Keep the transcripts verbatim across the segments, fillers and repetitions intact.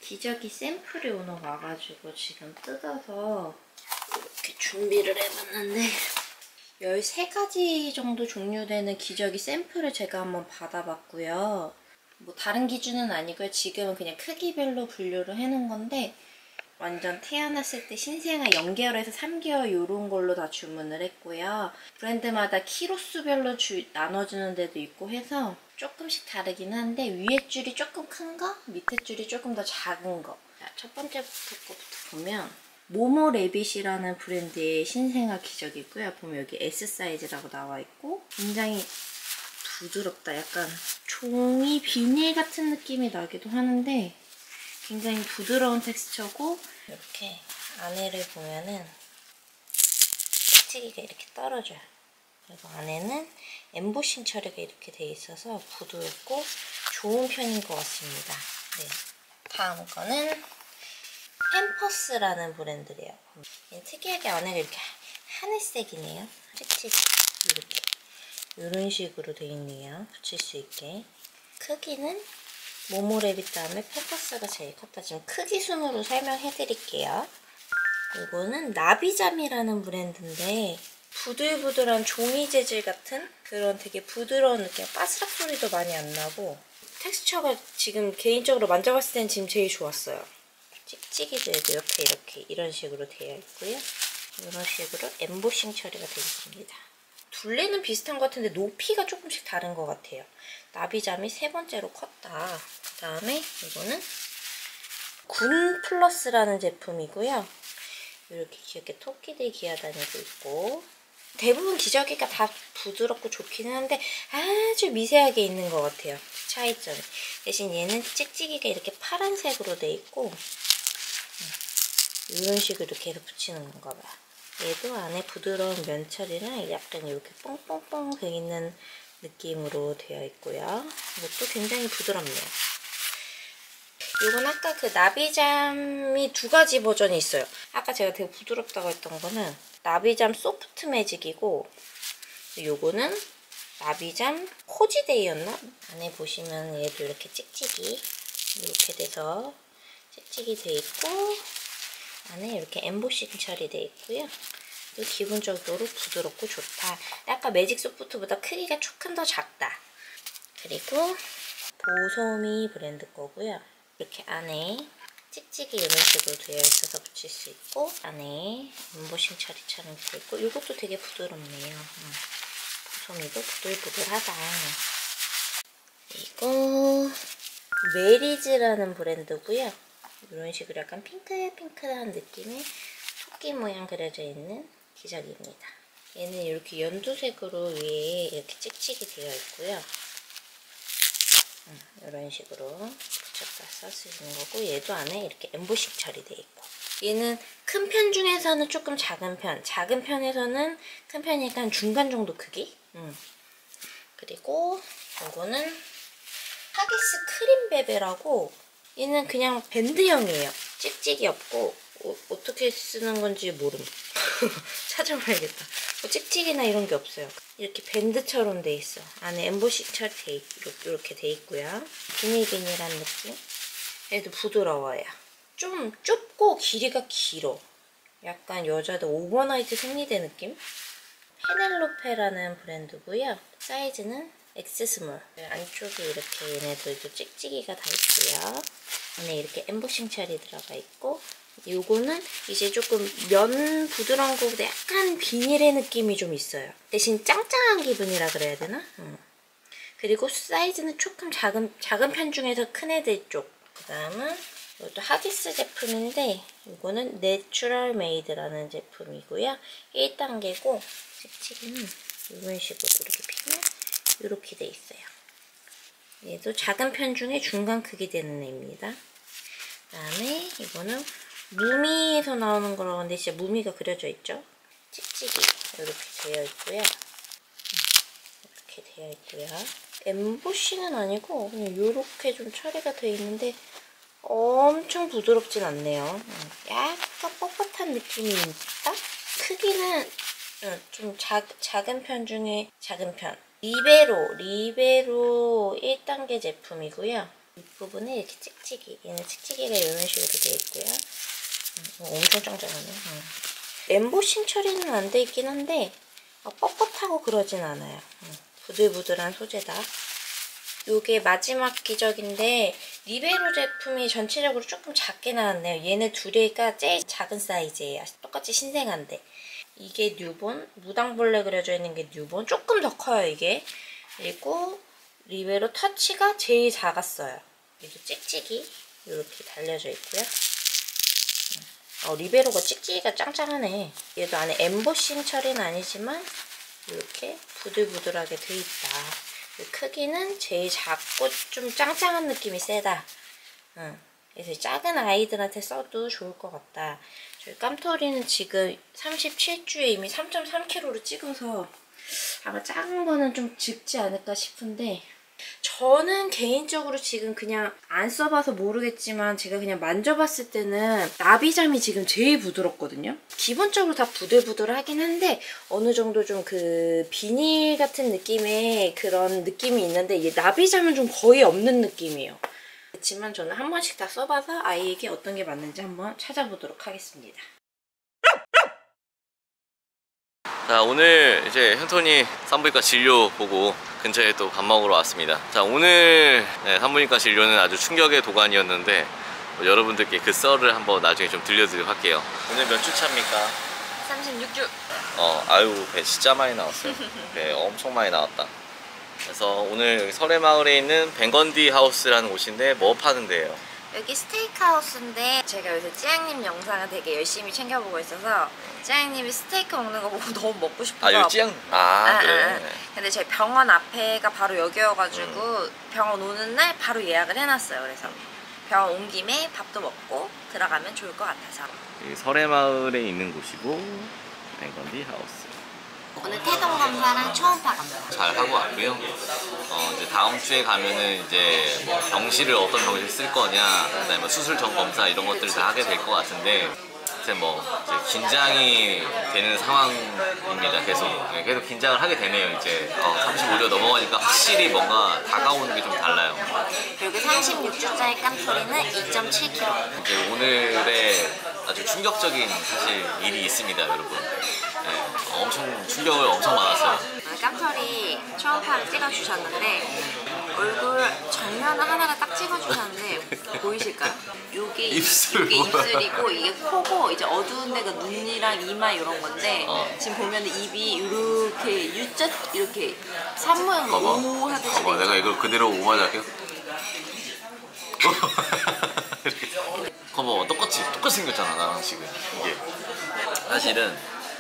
기저귀 샘플이 오늘 와가지고 지금 뜯어서 이렇게 준비를 해봤는데 열세 가지 정도 종류되는 기저귀 샘플을 제가 한번 받아봤고요. 뭐 다른 기준은 아니고요. 지금은 그냥 크기별로 분류를 해놓은 건데 완전 태어났을 때 신생아 영 개월에서 삼 개월 요런 걸로 다 주문을 했고요. 브랜드마다 키로수별로 주, 나눠주는 데도 있고 해서 조금씩 다르긴 한데 위에 줄이 조금 큰 거, 밑에 줄이 조금 더 작은 거. 자, 첫 번째 거부터 보면 모모래빗이라는 브랜드의 신생아 기저귀고요. 보면 여기 S 사이즈라고 나와 있고 굉장히 부드럽다. 약간 종이 비닐 같은 느낌이 나기도 하는데 굉장히 부드러운 텍스처고 이렇게 안에를 보면은 찌기가 이렇게 떨어져요. 그리고 안에는 엠보싱 처리가 이렇게 돼 있어서 부드럽고 좋은 편인 것 같습니다. 네. 다음 거는 팸퍼스라는 브랜드래요. 특이하게 안에가 이렇게 하늘색이네요. 찍찍 이렇게 이런 식으로 돼 있네요. 붙일 수 있게. 크기는 모모래빗 다음에 팸퍼스가 제일 컸다. 지금 크기 순으로 설명해 드릴게요. 이거는 나비잠이라는 브랜드인데 부들부들한 종이 재질 같은 그런 되게 부드러운 느낌, 바스락 소리도 많이 안 나고 텍스처가 지금 개인적으로 만져봤을 땐 지금 제일 좋았어요. 찍찍이도 이렇게 이렇게 이런 식으로 되어 있고요. 이런 식으로 엠보싱 처리가 되어 있습니다. 둘레는 비슷한 것 같은데 높이가 조금씩 다른 것 같아요. 나비잠이 세 번째로 컸다. 그 다음에 이거는 군 플러스라는 제품이고요. 이렇게 귀엽게 토끼들이 기어다니고 있고 대부분 기저귀가 다 부드럽고 좋기는 한데 아주 미세하게 있는 것 같아요. 차이점이. 대신 얘는 찍찍이가 이렇게 파란색으로 돼 있고 이런 식으로 이렇게 해서 붙이는 건가 봐요. 얘도 안에 부드러운 면 처리랑 약간 이렇게 뽕뽕뽕 돼 있는 느낌으로 되어 있고요. 이것도 굉장히 부드럽네요. 이건 아까 그 나비잠이 두 가지 버전이 있어요. 아까 제가 되게 부드럽다고 했던 거는 나비잠 소프트 매직이고 요거는 나비잠 코지데이였나? 안에 보시면 얘도 이렇게 찍찍이 이렇게 돼서 찍찍이 돼 있고 안에 이렇게 엠보싱 처리돼 있고요. 기본적으로 부드럽고 좋다. 아까 매직 소프트보다 크기가 조금 더 작다. 그리고 보소미 브랜드 거고요. 이렇게 안에 찍찍이 이런 식으로 되어 있어서 붙일 수 있고 안에 엠보싱 처리처럼 되어 있고 이것도 되게 부드럽네요. 음. 보소미도 부들부들하다. 그리고 메리즈라는 브랜드고요. 이런 식으로 약간 핑크핑크한 느낌의 토끼 모양 그려져 있는 기저귀입니다. 얘는 이렇게 연두색으로 위에 이렇게 찍찍이 되어 있고요. 음, 이런 식으로 붙였다 써쓰는 거고 얘도 안에 이렇게 엠보싱 처리되어 있고 얘는 큰 편 중에서는 조금 작은 편, 작은 편에서는 큰 편이니까 한 중간 정도 크기. 음. 그리고 이거는 하기스 크림베베라고 얘는 그냥 밴드형이에요. 찍찍이 없고 어, 어떻게 쓰는 건지 모름. 찾아봐야겠다. 뭐 찍찍이나 이런 게 없어요. 이렇게 밴드처럼 돼 있어. 안에 엠보싱 처리 돼 있, 이렇게 돼 있고요. 비닐비닐한 느낌. 얘도 부드러워요. 좀 좁고 길이가 길어. 약간 여자들 오버나이트 생리대 느낌? 페넬로페라는 브랜드고요. 사이즈는 엑스 스몰. 안쪽에 이렇게 얘네들도 찍찍이가 다 있고요. 안에 이렇게 엠보싱 처리 들어가 있고 요거는 이제 조금 면 부드러운 거보다 약간 비닐의 느낌이 좀 있어요. 대신 짱짱한 기분이라 그래야 되나? 음. 그리고 사이즈는 조금 작은, 작은 편 중에서 큰 애들 쪽. 그 다음은 이것도 하기스 제품인데 이거는 내추럴 메이드라는 제품이고요. 일 단계고 찍찍이는 이런 식으로 이렇게 피면 이렇게 돼 있어요. 얘도 작은 편 중에 중간 크기 되는 애입니다. 그 다음에 이거는 무미에서 나오는 거라고 하는데 진짜 무미가 그려져 있죠. 찍찍이 이렇게 되어 있고요. 이렇게 되어 있고요. 엠보싱은 아니고 그냥 이렇게 좀 처리가 되어 있는데 엄청 부드럽진 않네요. 약간 뻣뻣한 느낌이 있다? 크기는 좀 작, 작은 편 중에 작은 편. 리베로, 리베로 일 단계 제품이고요. 윗부분은 이렇게 찍찍이. 얘는 찍찍이가 이런 식으로 되어 있고요. 음, 엄청 짱짱하네. 음. 엠보싱 처리는 안 돼 있긴 한데 어, 뻣뻣하고 그러진 않아요. 음, 부들부들한 소재다. 요게 마지막 기적인데 리베로 제품이 전체적으로 조금 작게 나왔네요. 얘네 두 개가 제일 작은 사이즈예요. 똑같이 신생한데. 이게 뉴본, 무당벌레 그려져 있는 게 뉴본. 조금 더 커요, 이게. 그리고 리베로 터치가 제일 작았어요. 그리고 찍찍이 이렇게 달려져 있고요. 어, 리베로가 찍찍이가 짱짱하네. 얘도 안에 엠보싱 처리는 아니지만 이렇게 부들부들하게 돼 있다. 크기는 제일 작고 좀 짱짱한 느낌이 세다. 응. 그래서 작은 아이들한테 써도 좋을 것 같다. 저희 깜토리는 지금 삼십칠 주에 이미 삼 점 삼 킬로그램를 찍어서 아마 작은 거는 좀 적지 않을까 싶은데, 저는 개인적으로 지금 그냥 안 써봐서 모르겠지만 제가 그냥 만져봤을 때는 나비잠이 지금 제일 부드럽거든요. 기본적으로 다 부들부들하긴 한데 어느 정도 좀 그 비닐 같은 느낌의 그런 느낌이 있는데, 이 나비잠은 좀 거의 없는 느낌이에요. 그렇지만 저는 한 번씩 다 써봐서 아이에게 어떤 게 맞는지 한번 찾아보도록 하겠습니다. 자, 오늘 이제 현톤이 산부인과 진료 보고 근처에 또 밥 먹으러 왔습니다. 자, 오늘 네, 산부인과 진료는 아주 충격의 도가니였는데 뭐 여러분들께 그 썰을 한번 나중에 좀 들려드리도록 할게요. 오늘 몇 주 차입니까? 삼십육 주. 어, 아유, 배 진짜 많이 나왔어요. 배 엄청 많이 나왔다. 그래서 오늘 여기 설해마을에 있는 뱅건디 하우스라는 곳인데 뭐 파는 데예요? 여기 스테이크하우스인데 제가 요새 찌양님 영상을 되게 열심히 챙겨보고 있어서 찌양님이 스테이크 먹는 거 보고 너무 먹고 싶어서. 아, 여기 찌양? 아, 아 그래. 아, 아. 근데 제 병원 앞에가 바로 여기여가지고 음. 병원 오는 날 바로 예약을 해놨어요. 그래서 병원 온 김에 밥도 먹고 들어가면 좋을 것 같아서. 여기 설해마을에 있는 곳이고 뱅건디 하우스. 오늘 태동 검사랑 초음파 검사 잘 하고 왔고요. 어, 이제 다음 주에 가면은 이제 뭐 병실을 어떤 병실 쓸 거냐, 그다음에 수술 전 검사 이런 것들을 다 하게 될 것 같은데, 이제 뭐 이제 긴장이 되는 상황입니다. 계속 네, 계속 긴장을 하게 되네요. 이제 어, 삼십오 주 넘어가니까 확실히 뭔가 다가오는 게 좀 달라요. 그리고 삼십육 주짜리 깜토리는 이 점 칠 킬로그램. 이제 오늘의 아주 충격적인 사실 일이 있습니다, 여러분. 네, 엄청 충격을 엄청 받았어요. 깜토리 초음파를 찍어주셨는데 얼굴 정면을 하나를 딱 찍어주셨는데 보이실까요? 요게 입술, 이게 입술이고 이게 코고 이제 어두운 데가 눈이랑 이마 이런 건데 어. 지금 보면 입이 이렇게 U자 이렇게 산 모양으로 오 하듯이 봐봐, 내가 이걸 그대로 오마주 할게요. 봐봐, 똑같이 똑같이 생겼잖아, 나랑 지금. 이게 사실은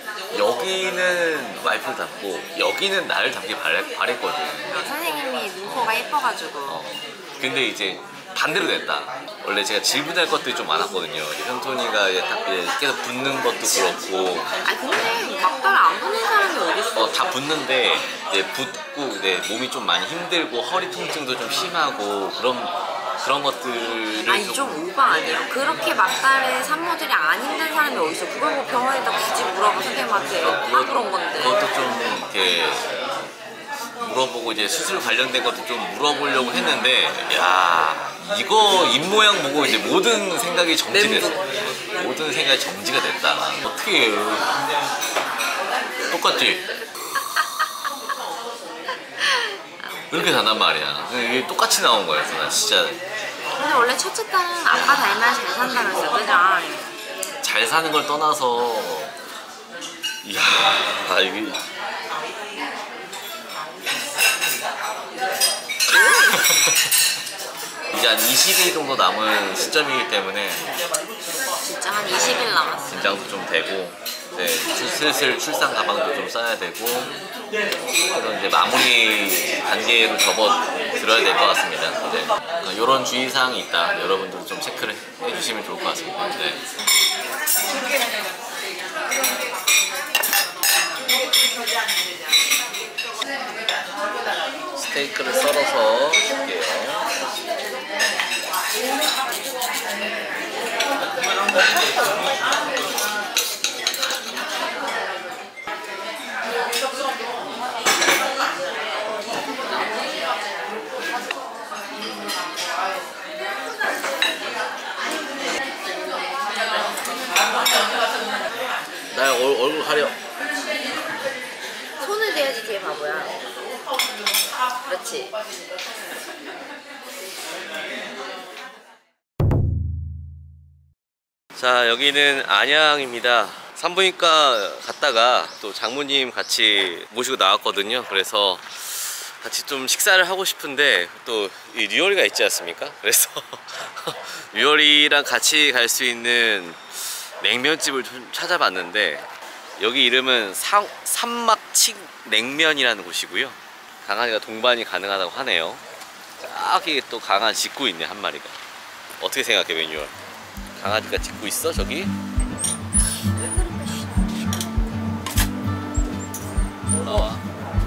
여기는 와이프를 닮고 여기는 나를 닮게 바랬거든. 선생님이 눈코가 예뻐가지고. 어. 근데 이제 반대로 됐다. 원래 제가 질문할 것들이 좀 많았거든요. 현톤이가 계속 붓는 것도 그렇고. 아 근데 막달 안 붓는 사람이 어딨어? 어, 다 붓는데 이제 붓고 이제 몸이 좀 많이 힘들고 허리 통증도 좀 심하고 그런 그런 것들을. 아니 좀 오바 아니에요? 그렇게 막달에 산모들이 안 힘든 사람이 어딨어? 그걸 뭐 병원에다 굳이 물어봐 선생님한테. 다 그런 건데. 그것도 좀 이렇게 물어보고 이제 수술 관련된 것도 좀 물어보려고 했는데, 야 이거 입모양 보고 이제 모든 생각이 정지됐어. 모든 생각이 정지가 됐다. 어떻게 해요? 똑같지? 이렇게 단단 말이야. 이게 똑같이 나온 거였어. 나 진짜. 근데 원래 첫째 딸은 아빠 닮아야 잘 산다면서, 그죠? 잘 사는 걸 떠나서, 이야, 아 이게. 이제 한 이십 일 정도 남은 시점이기 때문에 진짜 한 이십 일 남았어. 긴장도 좀 되고, 네, 슬슬 출산 가방도 좀 싸야 되고, 그래서 이제 마무리 단계로 접어 들어야 될 것 같습니다. 네. 이런 주의사항이 있다. 여러분들도 좀 체크를 해주시면 좋을 것 같습니다. 네. 스테이크를 썰어서 줄게요. 나 얼, 얼굴 가려. 손을 대야지 뒤에 바보야. 그렇지. 자, 여기는 안양입니다. 산부인과 갔다가 또 장모님 같이 모시고 나왔거든요. 그래서 같이 좀 식사를 하고 싶은데 또 이 류열이가 있지 않습니까? 그래서 류열이랑 같이 갈 수 있는 냉면집을 좀 찾아봤는데 여기 이름은 상, 산막칡 냉면이라는 곳이고요. 강아지가 동반이 가능하다고 하네요. 저기 또 강아지 짖고 있네, 한 마리가. 어떻게 생각해, 매뉴얼? 강아지가 짖고 있어, 저기? 올라와.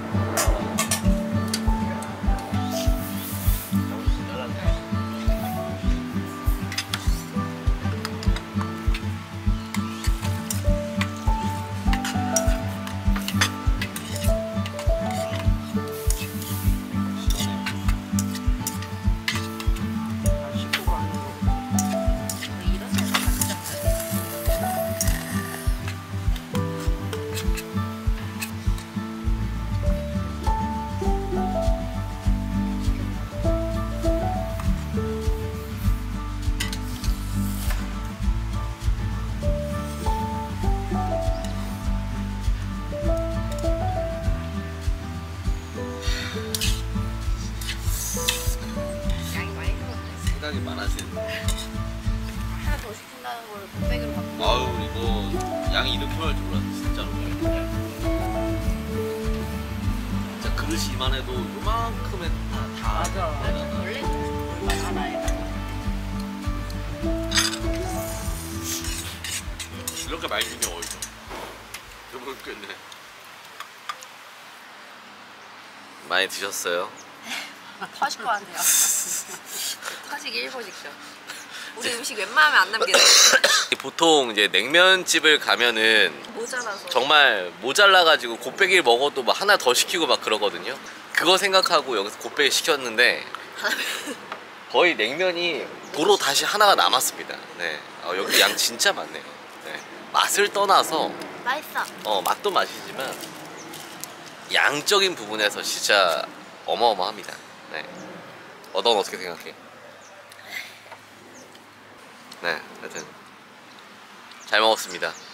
생각이 많아지는데. 하나 더 시킨다는 걸 곱빼기로 바꾸고. 아유, 이거 양이 이렇게 많을 줄 몰랐어, 진짜로. 진짜 그릇이 이만해도 요만큼에 다, 다. 맞아. 원래 얼마 많아요. 이렇게 많이 주면 어디서? 배부르겠네. 많이 드셨어요? 터질 것 같아요. 터지기 일보 직전. 우리 음식 웬만하면 안 남기네. 보통 이제 냉면집을 가면은 모자라서. 정말 모자라가지고 곱빼기를 먹어도 막 하나 더 시키고 막 그러거든요. 그거 생각하고 여기서 곱빼기 시켰는데 거의 냉면이 도로 다시 하나가 남았습니다. 네, 어, 여기 양 진짜 많네요. 네. 맛을 떠나서 맛있어. 어, 맛도 맛이지만 양적인 부분에서 진짜 어마어마합니다. 네. 어, 넌 어떻게 생각해? 네, 하여튼 잘 먹었습니다.